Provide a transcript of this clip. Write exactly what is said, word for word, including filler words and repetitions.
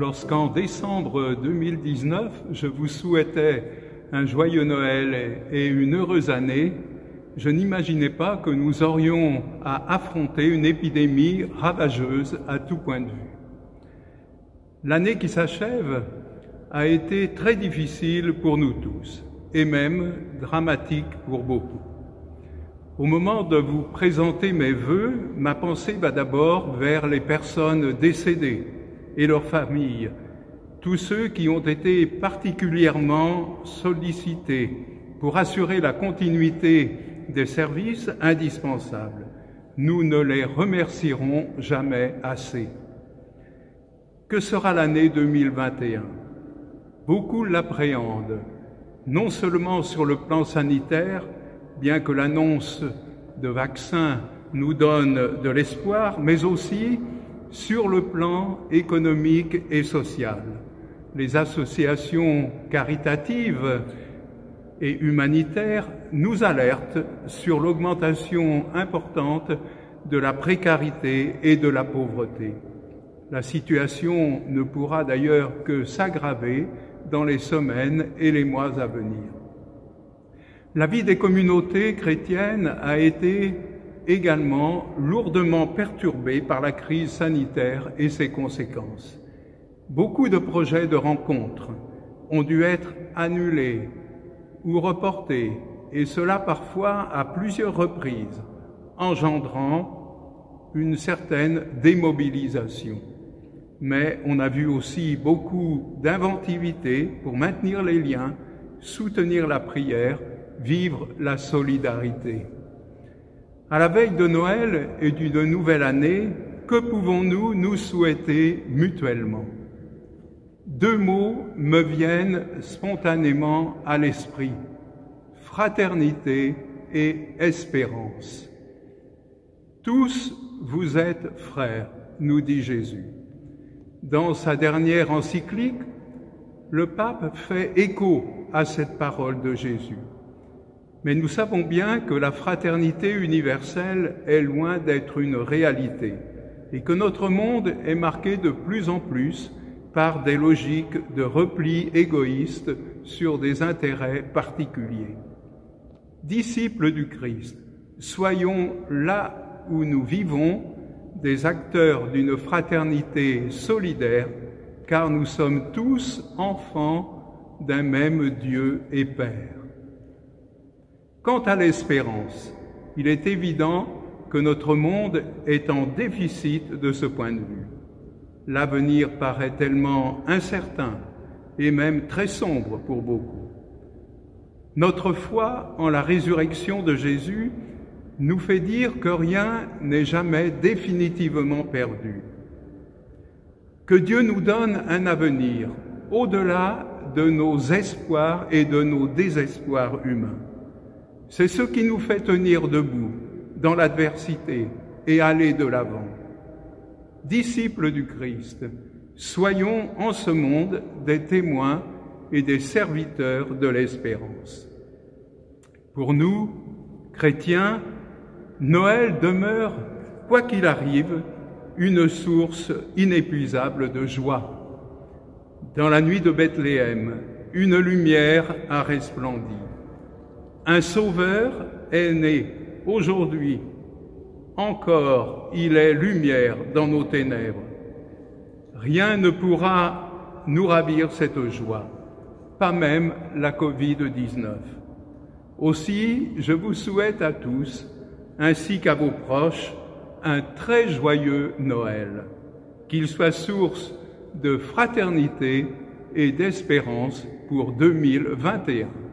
lorsqu'en décembre deux mille dix-neuf, je vous souhaitais un joyeux Noël et une heureuse année, je n'imaginais pas que nous aurions à affronter une épidémie ravageuse à tout point de vue. L'année qui s'achève a été très difficile pour nous tous, et même dramatique pour beaucoup. Au moment de vous présenter mes vœux, ma pensée va d'abord vers les personnes décédées et leurs familles, tous ceux qui ont été particulièrement sollicités pour assurer la continuité des services indispensables. Nous ne les remercierons jamais assez. Que sera l'année deux mille vingt et un? Beaucoup l'appréhendent, non seulement sur le plan sanitaire, bien que l'annonce de vaccins nous donne de l'espoir, mais aussi sur le plan économique et social. Les associations caritatives et humanitaires nous alertent sur l'augmentation importante de la précarité et de la pauvreté. La situation ne pourra d'ailleurs que s'aggraver dans les semaines et les mois à venir. La vie des communautés chrétiennes a été également lourdement perturbée par la crise sanitaire et ses conséquences. Beaucoup de projets de rencontres ont dû être annulés ou reportés, et cela parfois à plusieurs reprises, engendrant une certaine démobilisation. Mais on a vu aussi beaucoup d'inventivité pour maintenir les liens, soutenir la prière, vivre la solidarité. À la veille de Noël et d'une nouvelle année, que pouvons-nous nous souhaiter mutuellement? Deux mots me viennent spontanément à l'esprit: fraternité et espérance. Tous vous êtes frères, nous dit Jésus. Dans sa dernière encyclique, le pape fait écho à cette parole de Jésus. Mais nous savons bien que la fraternité universelle est loin d'être une réalité et que notre monde est marqué de plus en plus par des logiques de repli égoïste sur des intérêts particuliers. Disciples du Christ, soyons là où nous vivons des acteurs d'une fraternité solidaire, car nous sommes tous enfants d'un même Dieu et Père. Quant à l'espérance, il est évident que notre monde est en déficit de ce point de vue. L'avenir paraît tellement incertain et même très sombre pour beaucoup. Notre foi en la résurrection de Jésus nous fait dire que rien n'est jamais définitivement perdu. Que Dieu nous donne un avenir au-delà de nos espoirs et de nos désespoirs humains. C'est ce qui nous fait tenir debout dans l'adversité et aller de l'avant. Disciples du Christ, soyons en ce monde des témoins et des serviteurs de l'espérance. Pour nous, chrétiens, Noël demeure, quoi qu'il arrive, une source inépuisable de joie. Dans la nuit de Bethléem, une lumière a resplendi. Un Sauveur est né aujourd'hui. Encore, il est lumière dans nos ténèbres. Rien ne pourra nous ravir cette joie, pas même la covid dix-neuf. Aussi, je vous souhaite à tous, ainsi qu'à vos proches, un très joyeux Noël, qu'il soit source de fraternité et d'espérance pour deux mille vingt et un.